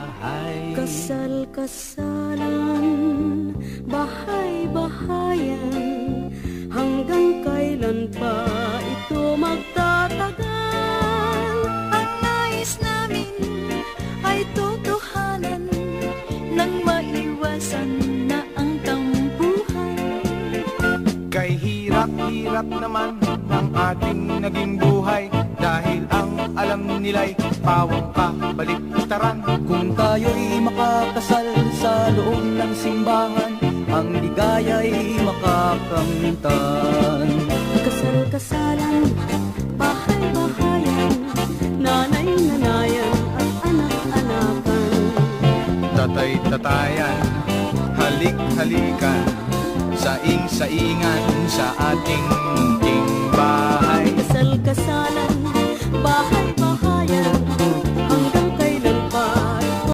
Kasal-kasalan, bahay-bahayan, hanggang kailan pa ito magtatagal? Ang nais namin ay totohanan, nang maiwasan na ang tampuhan. Kay hirap-hirap naman ang ating naging buhay, dahil ang alam nila'y pawang kabaliktaran. Kung tayo'y makakasal sa loob ng simbahan, ang ligaya'y makakamtan. Kasal-kasalan, bahay-bahayan, nanay-nanayan at anak-anakan. Tatay-tatayan, halik-halikan, saing-saingan sa ating munting bahay. Kasal-kasalan, bahay-bahayan,